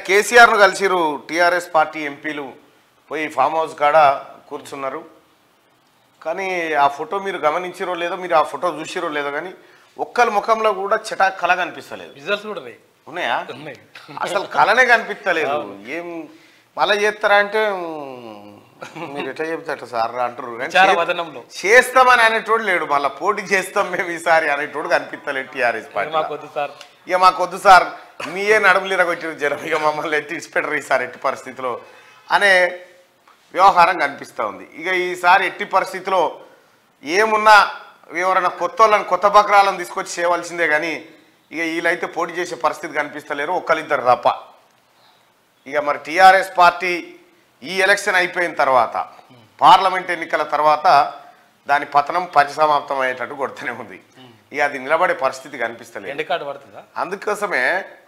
కేసీఆర్ను కలిసిరు TRS party ఎంపీలు పోయి ఫామ్ హౌస్ కాడ కూర్చున్నారు. కానీ ఆ ఫోటో మీరు గమనించిరో లేదో, మీరు ఆ ఫోటో చూసిరో లేదో, కానీ ఒక్కరి ముఖంలో కూడా చటా కళ కనిపిస్తలేదు. రిజల్ట్స్ కూడా ఉన్నాయా? అసలు కళనే కనిపిస్తలేదు. ఏం మళ్ళీ చేస్తారా అంటే మీరు ఎట్లా చెప్తారు సార్ అంటారు. చేస్తామని అనేటోడు లేడు, మళ్ళీ పోటీ చేస్తాం మేము ఈసారి అనేటోడు కనిపిస్తలేదు టీఆర్ఎస్ పార్టీ. ఇక మాకొద్దు సార్, మీయే నడుములీర కొట్టిరు జనం, ఇక మమ్మల్ని ఎట్టి ఇచ్చిపెట్టరు ఈసారి ఎట్టి పరిస్థితిలో అనే వ్యవహారం కనిపిస్తూ ఉంది. ఇక ఈసారి ఎట్టి పరిస్థితిలో ఏమున్నా ఎవరైనా కొత్త వాళ్ళని కొత్త బక్రాలను తీసుకొచ్చి చేయవలసిందే, కానీ ఇక వీళ్ళైతే పోటీ చేసే పరిస్థితి కనిపిస్తలేరు, ఒక్కరిద్దరు తప్ప. ఇక మరి టీఆర్ఎస్ పార్టీ ఈ ఎలక్షన్ అయిపోయిన తర్వాత, పార్లమెంట్ ఎన్నికల తర్వాత దాని పతనం పరిసమాప్తం అయ్యేటట్టు కొడుతూనే ఉంది. ఇక అది నిలబడే పరిస్థితి కనిపిస్తలేదు. అందుకోసమే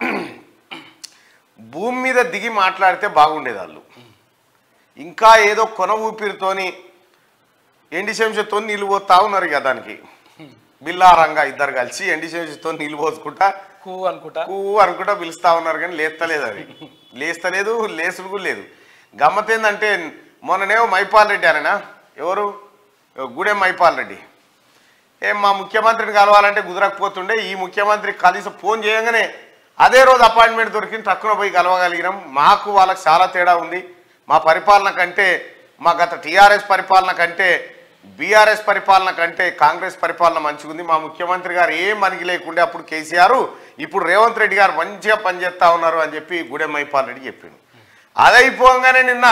భూమి మీద దిగి మాట్లాడితే బాగుండేది. వాళ్ళు ఇంకా ఏదో కొన ఊపిరితోని ఎండి శంషతో నీళ్ళు పోతా ఉన్నారు. ఇక దానికి బిల్లారంగా ఇద్దరు కలిసి ఎండి శంషతో నీళ్ళు పోసుకుంటా కూ అనుకుంటా పిలుస్తా ఉన్నారు, కానీ లేస్తలేదు. అది లేస్తలేదు, లేసుడు కూడా లేదు. గమ్మత్ ఏంటంటే మొన్ననేమో మైపాల్ రెడ్డి అనేనా, ఎవరు గూడెం మైపాల్ రెడ్డి, మా ముఖ్యమంత్రిని కలవాలంటే కుదరకపోతుండే, ఈ ముఖ్యమంత్రి కలిసి ఫోన్ చేయగానే అదే రోజు అపాయింట్మెంట్ దొరికింది, తక్కువ పోయి కలవగలిగినాం. మాకు వాళ్ళకి చాలా తేడా ఉంది. మా పరిపాలన కంటే, మా గత టీఆర్ఎస్ పరిపాలన కంటే, బీఆర్ఎస్ పరిపాలన కంటే కాంగ్రెస్ పరిపాలన మంచిగా ఉంది. మా ముఖ్యమంత్రి గారు ఏం మనకి లేకుండే అప్పుడు కేసీఆర్, ఇప్పుడు రేవంత్ రెడ్డి గారు మంచిగా పనిచేస్తూ ఉన్నారు అని చెప్పి గూడెం మైపాల్ రెడ్డి చెప్పిండు. అదైపోగానే నిన్న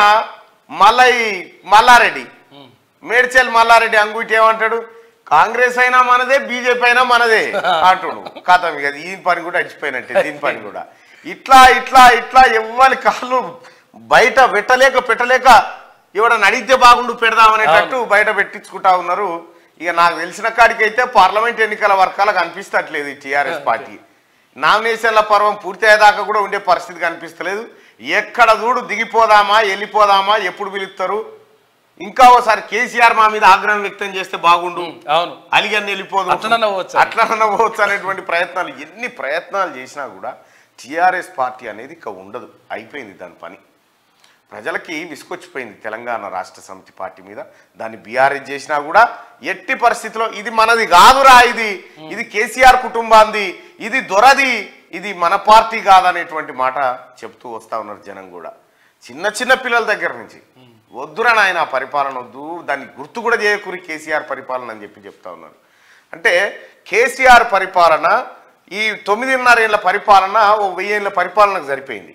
మల్లారెడ్డి, మేడ్చల్ మల్లారెడ్డి అంగుటి ఏమంటాడు, కాంగ్రెస్ అయినా మనదే, బీజేపీ అయినా మనదే అంటుడు. కథం ఇక ఈ పని కూడా అడిచిపోయినట్టే. దీని పని కూడా ఇట్లా ఇట్లా ఇట్లా ఎవ్వరి కాళ్ళు బయట పెట్టలేక ఎవడన్నా అడిగితే బాగుండు పెడదామనేటట్టు బయట పెట్టించుకుంటా ఉన్నారు. ఇక నాకు తెలిసిన కాడికైతే పార్లమెంట్ ఎన్నికల వర్గాలకు అనిపిస్తట్లేదు ఈ టీఆర్ఎస్ పార్టీ. నామినేషన్ల పర్వం పూర్తి అయ్యేదాకా కూడా ఉండే పరిస్థితి కనిపిస్తలేదు. ఎక్కడ చూడు దిగిపోదామా, వెళ్ళిపోదామా, ఎప్పుడు పిలుస్తారు, ఇంకా ఓసారి కేసీఆర్ మా మీద ఆగ్రహం వ్యక్తం చేస్తే బాగుండు, అలిగని వెళ్ళిపోదు, అట్లనన్నా పోవచ్చు అనేటువంటి ప్రయత్నాలు, ఎన్ని ప్రయత్నాలు చేసినా కూడా టీఆర్ఎస్ పార్టీ అనేది ఇక ఉండదు. అయిపోయింది దాని పని. ప్రజలకి విసుకొచ్చిపోయింది తెలంగాణ రాష్ట్ర సమితి పార్టీ మీద. దాన్ని బీఆర్ఎస్ చేసినా కూడా ఎట్టి పరిస్థితిలో ఇది మనది కాదురా, ఇది కేసీఆర్ కుటుంబాంది, ఇది దొరది, ఇది మన పార్టీ కాదనేటువంటి మాట చెప్తూ వస్తూ ఉన్నారు జనం కూడా. చిన్న చిన్న పిల్లల దగ్గర నుంచి వద్దురా నాయన పరిపాలన వద్దు, దాన్ని గుర్తు కూడా చేయకూరి కేసీఆర్ పరిపాలన అని చెప్పి చెప్తా ఉన్నారు. అంటే కేసీఆర్ పరిపాలన ఈ 9.5 ఏళ్ల పరిపాలన ఓ 1000 ఏళ్ల పరిపాలనకు సరిపోయింది.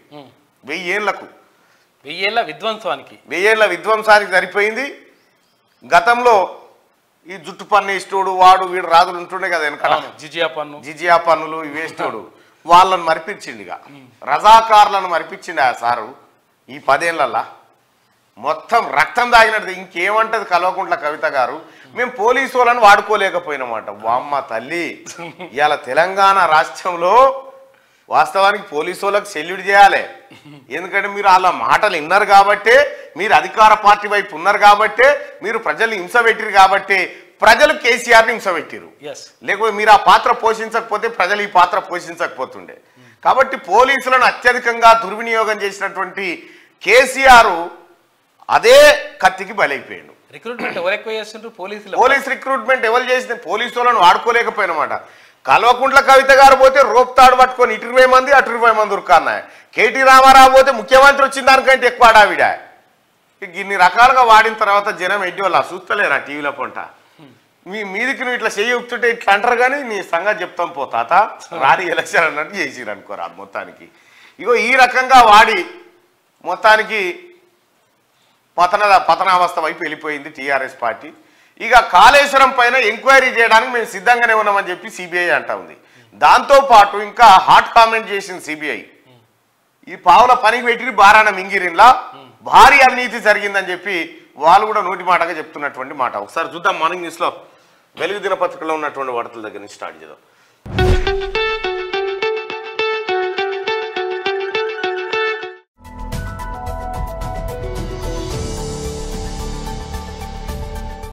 1000 ఏళ్ల విధ్వంసానికి సరిపోయింది. గతంలో ఈ జుట్టు పన్ను వేసేటోడు వాడు వీడు రాజులు ఉంటుండే కదా వెనకాల, జిజియా పన్నులు వేసేటోడు, వాళ్ళని మరిపించిండు. ఇక రజాకారులను మరిపించిండు ఆ సారు. ఈ 10 ఏళ్లల్లా మొత్తం రక్తం తాగినట్టు. ఇంకేమంటది కల్వకుంట్ల కవిత గారు, మేము పోలీసు వాళ్ళని వాడుకోలేకపోయినమాట. వామ్మ తల్లి, ఇవాళ తెలంగాణ రాష్ట్రంలో వాస్తవానికి పోలీసు వాళ్ళకి సెల్యూట్ చేయాలి. ఎందుకంటే మీరు వాళ్ళ మాటలు విన్నారు కాబట్టే, మీరు అధికార పార్టీ వైపు ఉన్నారు కాబట్టే, మీరు ప్రజల్ని హింస పెట్టిరు కాబట్టే ప్రజలు కేసీఆర్ని హింస పెట్టిరు. లేకపోతే మీరు ఆ పాత్ర పోషించకపోతే ప్రజలు ఈ పాత్ర పోషించకపోతుండే. కాబట్టి పోలీసులను అత్యధికంగా దుర్వినియోగం చేసినటువంటి కేసీఆర్ అదే కత్తికి బలైపోయాడు. పోలీస్ రిక్రూట్మెంట్ ఎవరు చేసిన, పోలీసు వాళ్ళని వాడుకోలేకపోయినమాట. కల్వకుంట్ల కవిత గారు పోతే రోప్తాడు పట్టుకొని ఇటు 20 మంది అటు 20 మంది ఉరుకున్నాయి. కేటీ రామారావు పోతే ముఖ్యమంత్రి వచ్చిన దానికంటే ఎక్కువ ఆడావిడ. ఇన్ని రకాలుగా వాడిన తర్వాత జనం ఎడ్డి వాళ్ళు చూస్తలేరా టీవీలో పొంట, మీదికి నువ్వు ఇట్లా చెయ్యుతుంటే ఇట్లా అంటారు, కానీ నీ సంగతి చెప్తాం పో తాత, రాని ఎలక్షన్ అన్నట్టు చేసిరు అనుకోరా మొత్తానికి. ఇగో ఈ రకంగా వాడి మొత్తానికి పతనావస్థ వైపు వెళ్ళిపోయింది టీఆర్ఎస్ పార్టీ. ఇక కాళేశ్వరం పైన ఎంక్వైరీ చేయడానికి మేము సిద్ధంగానే ఉన్నామని చెప్పి సిబిఐ అంటా ఉంది. దాంతోపాటు ఇంకా హాట్ కామెంట్ చేసింది సిబిఐ, ఈ పావుల పనికి పెట్టి బారాన మింగిరిన్లా భారీ అవినీతి జరిగిందని చెప్పి వాళ్ళు కూడా నోటి మాటగా చెప్తున్నటువంటి మాట. ఒకసారి చూద్దాం మార్నింగ్ న్యూస్లో వెలుగు దినపత్రికలో ఉన్నటువంటి వార్తల దగ్గర నుంచి స్టార్ట్ చేద్దాం.